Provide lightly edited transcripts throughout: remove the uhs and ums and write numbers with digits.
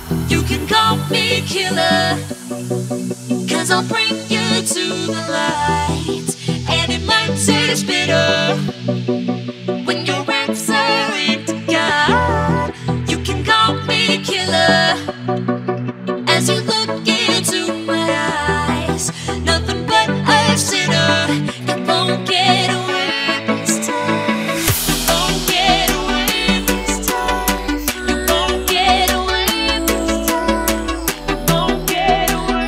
You can call me killer, 'cause I'll bring you to the light. And it might taste bitter when you're answering to God. You can call me killer as you look into my eyes. Nothing but a sinner. You won't get away this time. You won't get away this time. You won't get away this time. You won't get away.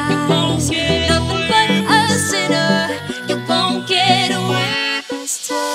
Nothing but a sinner. You won't get away this time.